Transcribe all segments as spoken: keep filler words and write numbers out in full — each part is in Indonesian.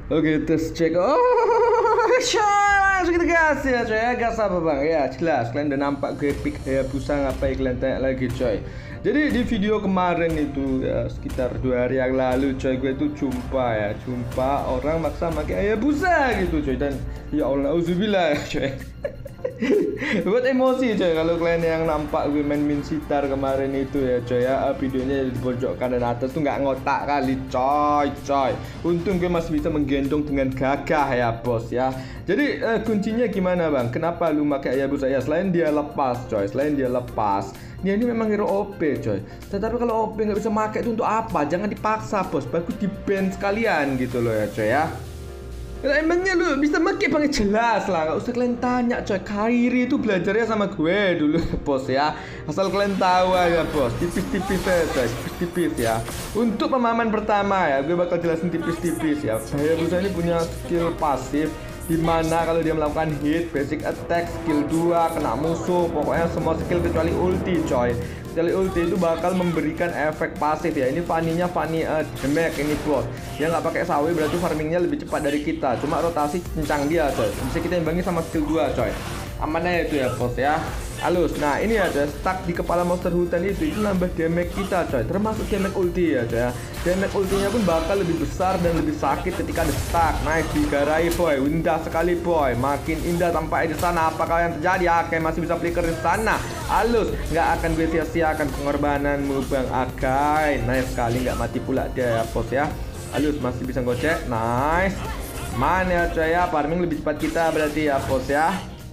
Oke, terus cek. Oh, coy, langsung kita gas ya coy ya. Gas apa bang? Ya jelas, kalian udah nampak gue pick Hayabusa ngapain kalian tanya lagi coy. Jadi di video kemarin itu ya, sekitar dua hari yang lalu coy, gue tuh jumpa ya, jumpa orang maksa pakai Hayabusa gitu coy. Dan ya Allah, auzubillah ya coy. Buat emosi coy kalau kalian yang nampak gue main Min Sitar kemarin itu ya coy ya, videonya di pojok kanan atas tuh nggak ngotak kali coy coy. Untung gue masih bisa menggendong dengan gagah ya bos ya. Jadi eh, kuncinya gimana bang? Kenapa lu pakai Hayabusa ya? Selain dia lepas coy, selain dia lepas, dia ini memang hero O P coy. Tetapi kalau O P nggak bisa pakai itu untuk apa? Jangan dipaksa bos, bagus di ban sekalian gitu loh ya coy ya. Lah emangnya lu bisa make bang, jelas lah, gak usah kalian tanya coy. Kairi itu belajarnya sama gue dulu bos ya. Asal kalian tahu aja bos, tipis-tipis aja coy, tipis-tipis ya. Untuk pemahaman pertama ya, gue bakal jelasin tipis-tipis ya. Hayabusa ini punya skill pasif dimana kalau dia melakukan hit, basic attack, skill dua, kena musuh, pokoknya semua skill kecuali ulti coy. Kecuali ulti itu bakal memberikan efek pasif ya. Ini Fanny-nya Fanny uh, damage ini bos. Dia nggak pakai sawi berarti farmingnya lebih cepat dari kita. Cuma rotasi kencang dia coy. Bisa kita imbangi sama skill dua coy. Amannya itu ya bos ya. Halus. Nah ini ada stuck di kepala monster hutan itu, itu nambah damage kita coy. Termasuk damage ulti ya coy ya. Damage ultinya pun bakal lebih besar dan lebih sakit ketika ada stuck. Nice, digarai boy. Indah sekali boy. Makin indah tampaknya di sana. Apakah yang terjadi? Akai masih bisa flicker di sana. Halus. Nggak akan gue sia-siakan pengorbananmu bang Akai. Nice sekali, nggak mati pula dia ya bos ya. Halus, masih bisa gocek. Nice. Mana ya coy ya. Farming lebih cepat kita berarti ya bos ya.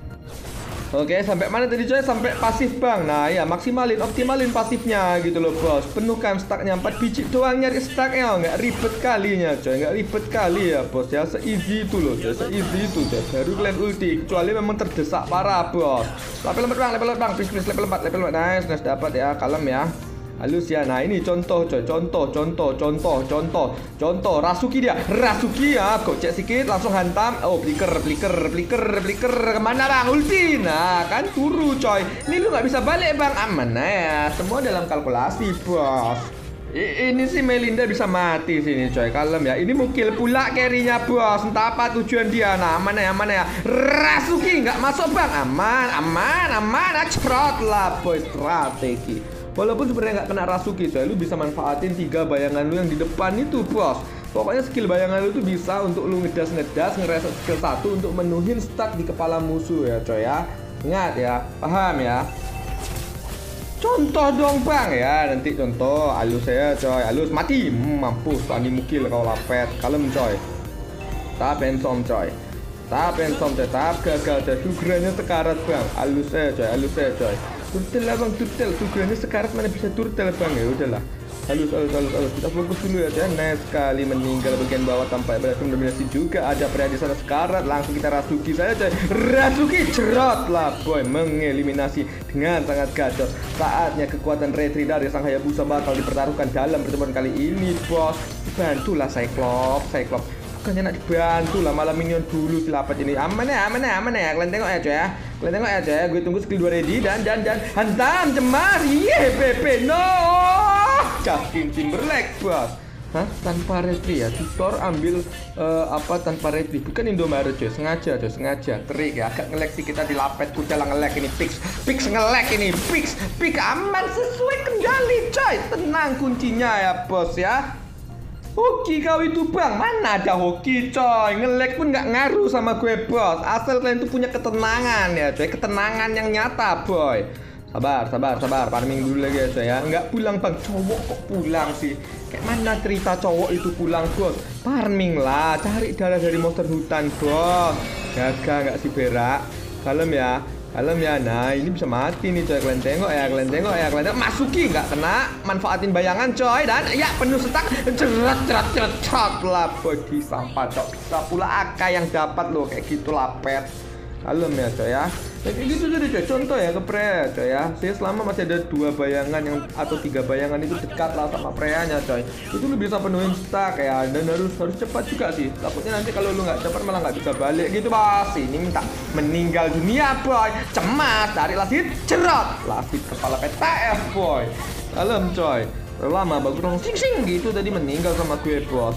Oke, sampai mana tadi coy? Sampai pasif bang. Nah ya, maksimalin, optimalin pasifnya gitu loh bos. Penuhkan stacknya, empat biji doang nyari stacknya. Nggak ribet kalinya coy, nggak ribet kali ya bos ya. Se-easy itu loh coy, se-easy itu coy. Baru kalian ulti, kecuali memang terdesak parah bos. Level empat bang, level empat bang, please please level empat, level empat. Nice, nice dapat ya, kalem ya. Halus ya. Nah ini contoh coy, contoh, contoh, contoh, contoh, contoh. Rasuki dia, Rasuki ya. Gocek sedikit, langsung hantam. Oh, flicker, flicker, flicker, flicker. Kemana bang? Ulti. Nah kan turu coy. Ini lu nggak bisa balik bang. Aman ya. Semua dalam kalkulasi bos. I ini sih Melinda bisa mati sini coy, kalem ya. Ini mukil pula carry-nya bos. Entah apa tujuan dia. Nah aman ya, aman ya. Rasuki nggak masuk bang. Aman, aman, aman. Acrot lah boy, strategi. Walaupun sebenarnya nggak kena Rasuki coy, lu bisa manfaatin tiga bayangan lu yang di depan itu bos. Pokoknya skill bayangan lu tuh bisa untuk lu ngedas-ngedas, ngereset skill satu untuk menuhin stack di kepala musuh ya coy ya. Ingat ya, paham ya. Contoh dong bang ya, nanti contoh. Halus saya coy, halus mati. hmm, Mampus, Fanny mukil kau lapet. Kalem coy. Tap ensom coy. Tap ensom coy, tap gagal coy. Tugerannya sekarat bang. Halus saya coy, halus saya coy. Turtle lah bang, turtle. Tugerannya sekarat mana bisa turtle bang. Ya udahlah. Halus, halus, halus, halus. Kita fokus dulu ya coy. Nice sekali, meninggal bagian bawah tanpa berhasil mendominasi juga. Ada pria di sana sekarat. Langsung kita Rasuki saja coy. Rasuki cerot lah boy, mengeliminasi dengan sangat gacor. Saatnya kekuatan retri dari sang Hayabusa bakal dipertaruhkan dalam pertemuan kali ini bos. Bantulah Cyclops, Cyclops. Bukannya nak dibantu lah, malah minion dulu silapat ini. Aman ya, aman ya, aman ya. Kalian tengok ya coy ya. Kalian tengok ya coy ya. Gue tunggu skill dua ready dan dan dan hantam cemar. Ye P P no. Justin Timberlake bos. Hah? Tanpa retri ya. Tutor ambil uh, apa tanpa retri. Bukan Indomaret coy. Sengaja coy, sengaja. Trik ya. Agak ngelek sih kita dilapet. Kucala ngelek ini. Pix, Pix ngelek ini. Pix, Pix aman sesuai kendali coy. Tenang kuncinya ya bos ya. Hoki kau itu bang, mana ada hoki coy. Nge-lag pun nggak ngaruh sama gue bos. Asal kalian tuh punya ketenangan ya coy. Ketenangan yang nyata boy. Sabar, sabar, sabar. Farming dulu lagi ya coy ya. Nggak pulang bang, cowok kok pulang sih. Kayak mana cerita cowok itu pulang bos. Farming lah, cari darah dari monster hutan bos. Jaga nggak sih berak. Kalem ya. Kalem ya, nah ini bisa mati nih coy. Kalian tengok ya, kalian tengok ya, kalian tengok. Masuki nggak kena, manfaatin bayangan coy. Dan ya penuh setak, cerat cerat cerat cerat lah body sampah coy. Bisa pula Akai yang dapat loh kayak gitu lapet. Kalem ya coy ya. Kayak gitu jadi coy, contoh ya ke Freya coy ya. Saya selama masih ada dua bayangan yang atau tiga bayangan itu dekat lah sama Freya-nya coy. Itu lu bisa penuhin stack ya, dan harus harus cepat juga sih. Takutnya nanti kalau lu nggak cepat malah nggak bisa balik gitu bos. Ini minta meninggal dunia boy. Cemas, cari lasit, cerot. Lasit kepala P T F boy. Kalem coy. Lama bagus dong sing sing gitu tadi meninggal sama gue bos.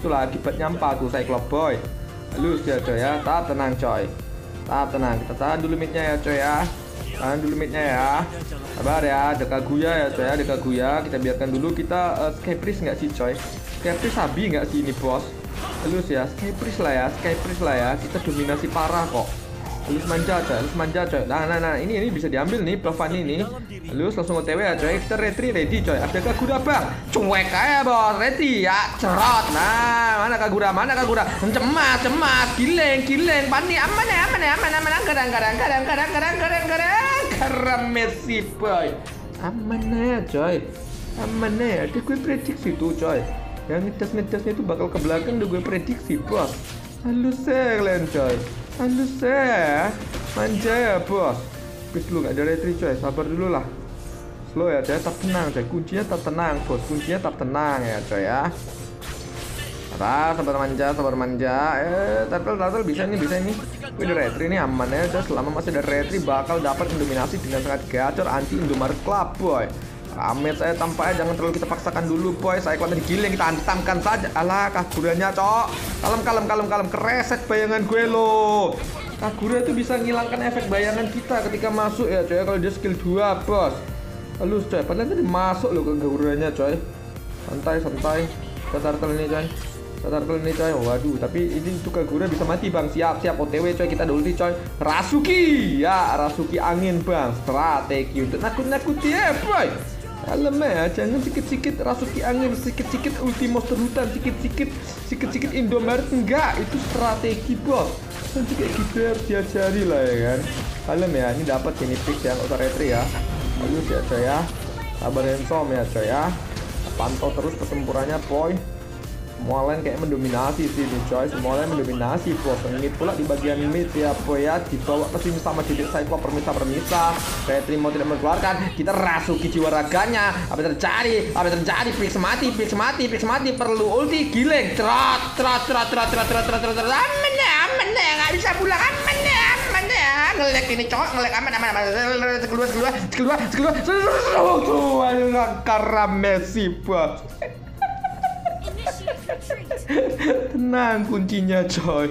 itulah akibat nyampah tuh Cyclops boy. Halus ya coy ya, tahap tenang coy. Tahap tenang, kita tahan dulu midnya ya coy ya. Tahan dulu midnya ya. Sabar ya, ada Kaguya ya coy ya, ada Kaguya. Kita biarkan dulu, kita uh, Sky Priest nggak sih coy? Sky Priest sabi nggak sih ini bos? Halus ya, Sky Priest lah ya, Sky Priest lah ya. Kita dominasi parah kok. Halus manja coy, halus manja coy. Nah nah nah, ini ini bisa diambil nih Bluffan ini. Halus langsung O T W ya coy. Kita retri ready coy. Ada Kagura bang, cuek aja bos, ready ya, cerot. Nah mana Kagura, mana Kagura? Cemas cemas, kileng kileng, panik, aman ya aman ya aman aman, kadang kadang kadang kadang kadang kadang kadang karena Messi boy. Aman ya coy, aman ya. Ada gue prediksi tuh coy. Yang ngedas-ngedasnya itu bakal ke belakang, udah gue prediksi bos. Halus ya kalian coy. Halus ya, manja ya bos. Please dulu, gak ada retri coy, sabar dulu lah. Slow ya coy, tetap tenang coy. Kuncinya tetap tenang bos, kuncinya tetap tenang ya coy ya. Sabar, sabar manja, sabar manja. Eh, turtle, turtle bisa nih, bisa nih. Gue ada retri nih, aman ya coy. Selama masih ada retri bakal dapat mendominasi dengan sangat gacor anti Indomaret Club boy. Amit saya tampaknya jangan terlalu kita paksakan dulu boy. Saya kuat digiling, kita hantamkan saja. Alah Kaguranya cok. Kalem kalem kalem kalem, kereset bayangan gue lo. Kagura itu bisa ngilangkan efek bayangan kita ketika masuk ya coy. Kalau dia skill dua bos. Halus coy, padahal tadi masuk lo ke Kaguranya coy. Santai santai. Kita turtle ini coy. Kita turtle ini coy. Waduh, tapi ini tuh Kagura bisa mati bang. Siap siap O T W coy, kita ada ulti coy. Rasuki ya, Rasuki angin bang. Strategi untuk nakut-nakuti ya boy. Alam ya, jangan sikit-sikit Rasuki angin, sikit-sikit ulti monster hutan, sikit-sikit sikit-sikit Indomaret, enggak, itu strategi bos. Nanti kayak gitu harus diajari lah ya kan. Alam ya, ini dapat ini fix yang usah retri ya. Halus ya coy ya. Sabar handsome ya coy ya. Pantau terus pertempurannya boy. Semua lain kayak mendominasi sih nih coy, semua lain mendominasi bos. Ini pula di bagian mid ya boy ya, dibawa ke sini sama Didik Cyclops permisa-permisa. Retri mau tidak mengeluarkan, kita Rasuki jiwa raganya. Apa yang terjadi? Apa yang terjadi? Pix mati, Pix mati, Pix mati, perlu ulti, gileng, cerot, cerot, cerot, cerot, cerot, cerot, cerot, cerot, cerot, aman ya, aman ya, nggak bisa pulang, aman ya, aman ya, ngelek ini cowok, ngelek aman, aman, aman, keluar, keluar, keluar, keluar, keluar, karena Messi bos. Tenang kuncinya coy.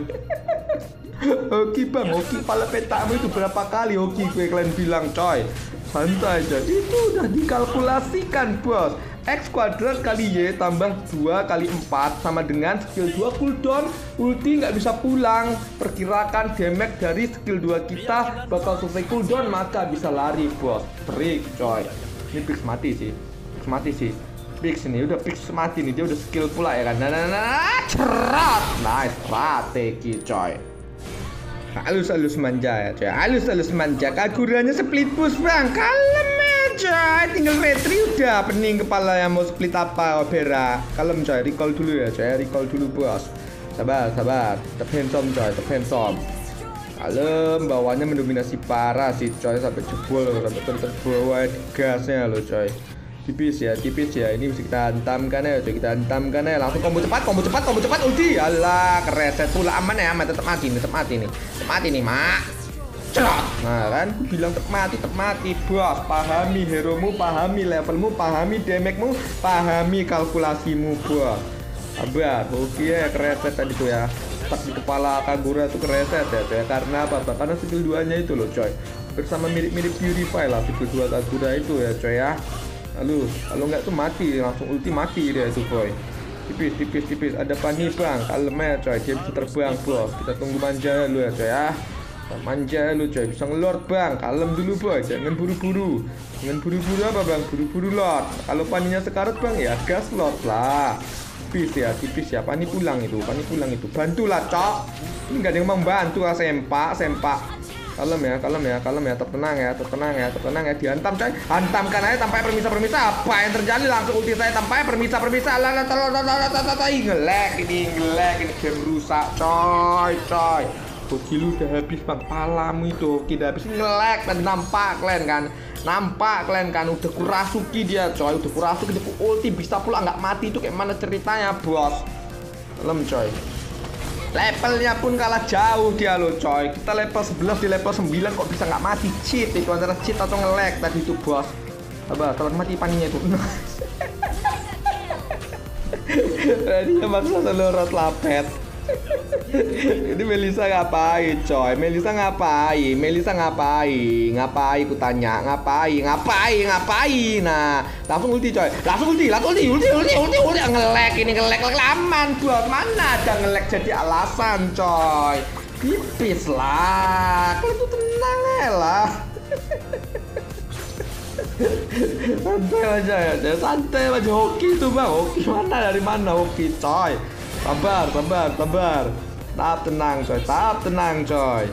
Oke bang, oke pala petamu itu berapa kali oke gue kalian bilang coy. Santai aja, itu udah dikalkulasikan bos. X kuadrat kali Y tambah dua kali empat sama dengan skill dua cooldown. Ulti nggak bisa pulang. Perkirakan damage dari skill dua kita bakal selesai cooldown, maka bisa lari bos. Break coy. Ini Pix mati sih, Pix mati sih. Pix ini udah Pix mati nih, dia udah skill pula ya kan. Nah, nah, nah, cerot. Nice strategi coy. Halus-halus manja ya coy. Halus-halus manja. Kaguranya split push bang. Kalem aja. Tinggal retri udah pening kepala yang mau split apa Bera. Kalem coy, recall dulu ya coy. Recall dulu bos. Sabar, sabar. Tetap handsome coy, tetap handsome. Kalem, bawahnya mendominasi parah sih coy. Sampai jebol, sampai terbawah gasnya loh coy. Tipis ya, tipis ya. Ini bisa kita hantamkan ya, coy. Kita hantamkan ya. Langsung combo cepat, combo cepat, combo cepat, ulti. Alah, kereset pula, aman ya, aman. Tetap mati nih, tetap mati nih. Tetap mati nih, mak. Cerot. Nah kan, aku bilang tetap mati, tetap mati, bos. Pahami heromu, pahami levelmu, pahami damage-mu, pahami kalkulasimu, bos. Sabar, oke ya, kereset tadi tuh ya. Stuck di kepala Kagura tuh kereset ya, coy. Karena apa? Karena skill duanya itu loh, coy. Bersama mirip-mirip Purify lah, skill dua Kagura itu ya, coy ya. Lalu, kalau nggak tuh mati, langsung ulti mati dia itu boy. Tipis, tipis, tipis. Ada Pani bang, kalem ya coy. Dia bisa terbang bos. Kita tunggu manja lu ya coy ya. Manja lu coy, bisa ngelord bang. Kalem dulu boy, jangan buru-buru. Jangan buru-buru apa bang? Buru-buru lord. Kalau Paninya sekarat bang ya gas lord lah. Tipis ya, tipis ya. Pani pulang itu, Pani pulang itu. Bantulah cok. Ini nggak ada yang membantu lah, sempak, sempak. Kalem ya, kalem ya, kalem ya, tertenang ya, tertenang ya, tertenang ya, dihantam coy, hantamkan aja tanpa permisa-permisa. Apa yang terjadi? Langsung ulti saya tanpa permisa-permisa. Lah, ngelek ini, ngelek ini, game rusak coy, coy. Hoki lu udah habis bang, palamu itu Hoki udah habis, ngelek dan nampak kalian kan, nampak kalian kan, udah kurasuki dia coy, udah kurasuki, dia ulti bisa pula nggak mati itu kayak mana ceritanya bos? Kalem coy. Levelnya pun kalah jauh dia loh coy. Kita level sebelas di level sembilan kok bisa nggak mati. Cheat itu, antara cheat atau nge-lag tadi itu bos. Sabar, kalau mati Paninya itu. Dia maksa selurut lapet. Ini Melisa ngapain coy? Melisa ngapain? Melisa ngapain? Ngapain ku tanya? Ngapain? Ngapain? Ngapain? Nah, langsung ulti coy. Langsung ulti, langsung ulti, ulti, ulti, ulti, ulti. Ngelek ini ngelek laman buat mana ada ngelek jadi alasan coy. Tipis lah. Kalau itu tenang ya lah. Santai aja ya, santai aja. Hoki tuh bang, hoki mana dari mana hoki coy? Sabar, sabar, sabar. Tahap tenang coy, tahap tenang coy.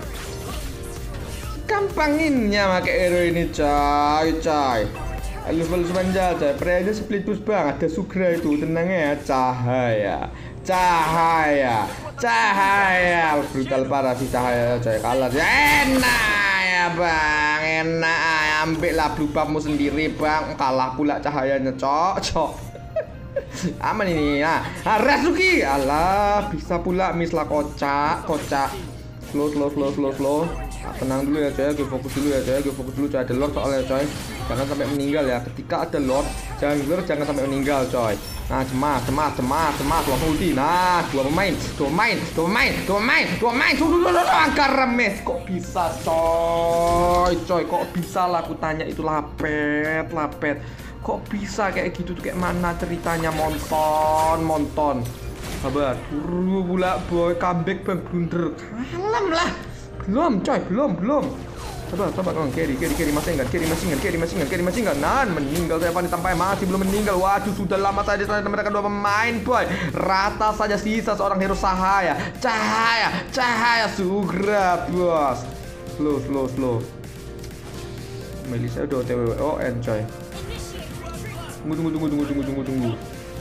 Gampanginnya pakai hero ini coy, coy. Level semanja coy, preaja split push bang. Ada Sugra itu, tenangnya ya. Cahaya, cahaya, cahaya. Brutal parah sih cahaya coy. Kalah enak ya bang, enak. Ambil lah blue buffmu sendiri bang. Kalah pula cahayanya cok, cok. Aman ini ya. Nah, Rasuki. Alah, bisa pula miss lah kocak, kocak. Slow, slow, slow, slow, slow. Nah, tenang dulu ya coy, gue fokus dulu ya coy, gue fokus dulu coy. Ada Lord soalnya coy. Jangan sampai meninggal ya. Ketika ada Lord, jungler jangan sampai meninggal coy. Nah, cemas, cemas, cemas, cemas, langsung ulti. Nah, dua pemain, dua pemain, dua pemain, dua pemain, dua pemain. Tuh, tuh, tuh, tuh, angka remes. Kok bisa coy, coy, kok bisa lah aku tanya itu lapet, lapet. Kok bisa kayak gitu tuh, kayak mana ceritanya? Monton, monton. Sabar, buru pula boy, comeback bang blunder. Kalem lah. Belum coy, belum, belum. Sabar, sabar bang, carry, carry, carry masih enggak, carry masih enggak, carry masih enggak, carry masih enggak. Nan, meninggal saya Fanny tampaknya masih belum meninggal. Waduh, sudah lama saja sana mereka dua pemain boy. Rata saja sisa seorang hero Cahaya, Cahaya, Cahaya Sugra bos. Slow, slow, slow. Melisa udah O T W O N coy. Tunggu, tunggu, tunggu, tunggu, tunggu, tunggu, tunggu.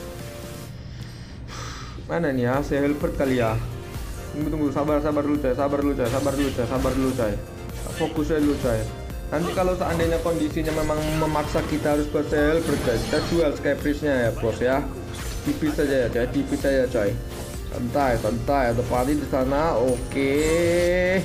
Mana nih ya? Saya helper kali ya. Tunggu, tunggu, sabar, sabar dulu coy, sabar dulu coy, sabar dulu coy, sabar dulu coy. Fokus aja dulu coy. Nanti kalau seandainya kondisinya memang memaksa kita harus bersel helper coy, kita jual Sky Priest-nya ya bos ya. Tipis saja ya coy, tipis saja coy. Santai, santai, ada party di sana. Oke.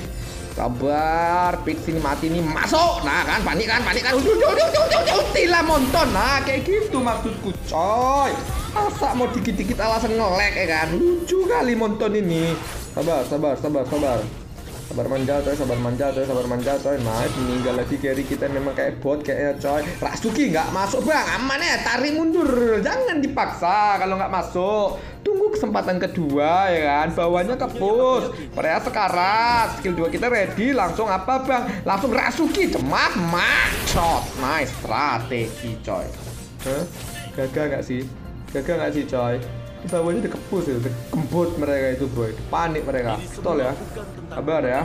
Sabar, pick sini mati nih, masuk. Nah kan, panik kan, panik kan. Udah, udah, udah, udah, udah, udah, udah, monton. Nah, kayak gitu maksudku, coy. Masa mau dikit-dikit alasan ngelek ya kan? Lucu kali monton ini. Sabar, sabar, sabar, sabar. Sabar manja coy, sabar manja coy, sabar manja coy. Nice, meninggal lagi carry kita memang kayak bot kayaknya coy. Rasuki nggak masuk bang, aman ya, tarik mundur. Jangan dipaksa kalau nggak masuk. Tunggu kesempatan kedua ya kan, bawahnya ke push. Korea sekarang, skill dua kita ready, langsung apa bang? Langsung Rasuki, cemat, macot. Nice, strategi coy. Huh? Gagal nggak sih? Gagal nggak sih coy? Di bawahnya udah kepus ya, udah kembut mereka itu boy. Panik mereka, stol ya. Sabar ya.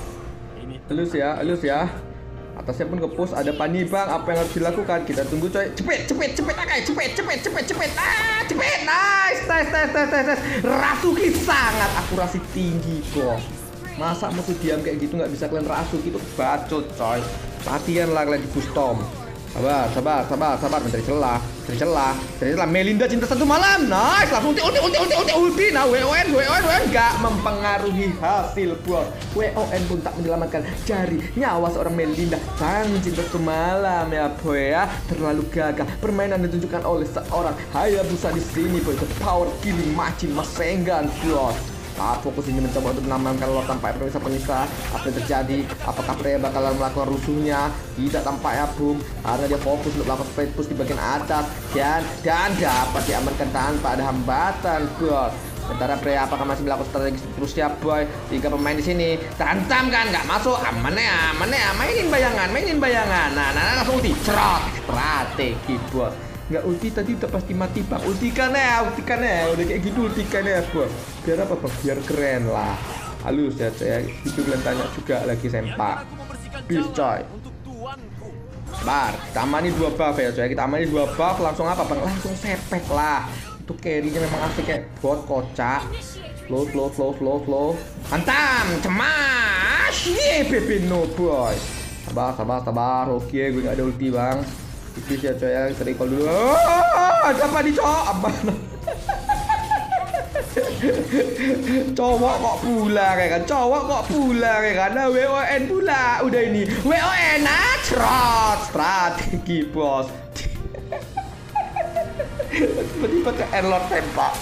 Halus ya, halus ya. Atasnya pun kepus, ada panik bang. Apa yang harus dilakukan? Kita tunggu coy. Cepet, cepet, cepet, akai, cepet, cepet, cepet, cepet. Ah, cepet, nice, nice, nice, nice, nice, nice. Rasuki sangat akurasi tinggi bos. Masa musuh diam kayak gitu nggak bisa kalian Rasuki itu bacot coy. Latihan lah kalian di custom. Sabar, sabar, sabar, sabar, mencari celah, mencari celah, mencari celah. Melinda cinta satu malam, nice, langsung ulti, ulti, ulti, ulti, ulti, ulti. Nah, W O N, W O N, W O N nggak mempengaruhi hasil bos. W O N pun tak menyelamatkan jari nyawa seorang Melinda sang cinta satu malam ya boy ya. Terlalu gagal. Permainan ditunjukkan oleh seorang Hayabusa di sini boy. The power killing machine Masengan bos. Saat fokus ini mencoba untuk menambahkan Lord tanpa pemirsa-pemirsa. Apa yang terjadi? Apakah Freya bakalan melakukan rusuhnya? Tidak tampaknya boom, karena dia fokus untuk melakukan split push di bagian atas dan dan dapat diamankan tanpa ada hambatan bos. Sementara Freya apakah masih melakukan strategi terusnya boy? Tiga pemain di sini tantam kan nggak masuk, aman ya, aman ya, mainin bayangan, mainin bayangan. Nah, nah, nah langsung ulti, cerot, strategi bos. Nggak ulti tadi udah pasti mati bang. Ultikan ya, ultikan ya. Udah kayak gitu ultikan ya bos. Biar apa bang? Biar keren lah. Halus ya coy. Itu kalian tanya juga lagi sempak. Peace coy. Bar, kita amani dua buff ya coy. Kita amani dua buff langsung apa bang? Langsung sepet lah. Itu carry-nya memang asli kayak bot kocak. Slow, slow, slow, slow, slow. Hantam, cemas. Yeay, baby no boy. Sabar, sabar, sabar. Oke, gue gak ada ulti bang. Tipis ya coy ya, kita recall dulu. Oh, ada apa nih cowok? Aman. Cowok kok pula kayak kan? Cowok kok pula kayak kan? Nah, W O N pula. Udah ini W O N, nah, cerot, strategi bos. Tiba-tiba ke error tembak.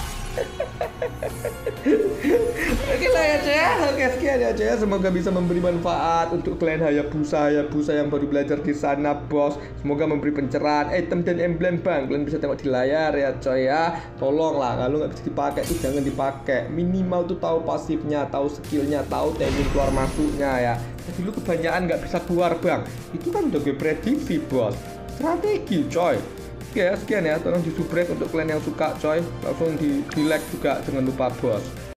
Oke lah ya coy ya. Oke sekian ya coy ya. Semoga bisa memberi manfaat untuk kalian Hayabusa Hayabusa yang baru belajar di sana bos. Semoga memberi pencerahan item dan emblem bang. Kalian bisa tengok di layar ya coy ya. Tolonglah kalau nggak bisa dipakai itu jangan dipakai. Minimal tuh tahu pasifnya, tahu skillnya, tahu teknik keluar masuknya ya. Nah, dulu kebanyakan nggak bisa keluar bang. Itu kan udah gue prediksi bos. Strategi coy. Oke ya, sekian ya, tolong di subscribe untuk kalian yang suka coy. Langsung di, di like juga, jangan lupa bos.